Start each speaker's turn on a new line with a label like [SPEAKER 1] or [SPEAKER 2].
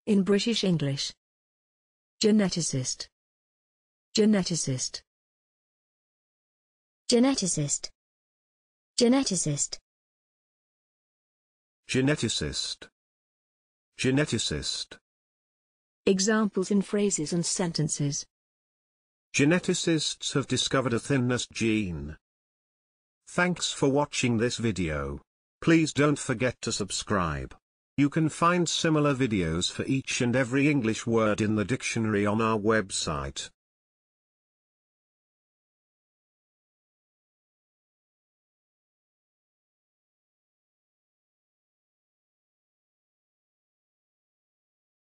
[SPEAKER 1] In British English. Geneticist. Geneticist.
[SPEAKER 2] Geneticist. Geneticist.
[SPEAKER 3] Geneticist. Geneticist.
[SPEAKER 1] Examples in phrases and sentences.
[SPEAKER 3] Geneticists have discovered a thinness gene. Thanks for watching this video. Please don't forget to subscribe. You can find similar videos for each and every English word in the dictionary on our website.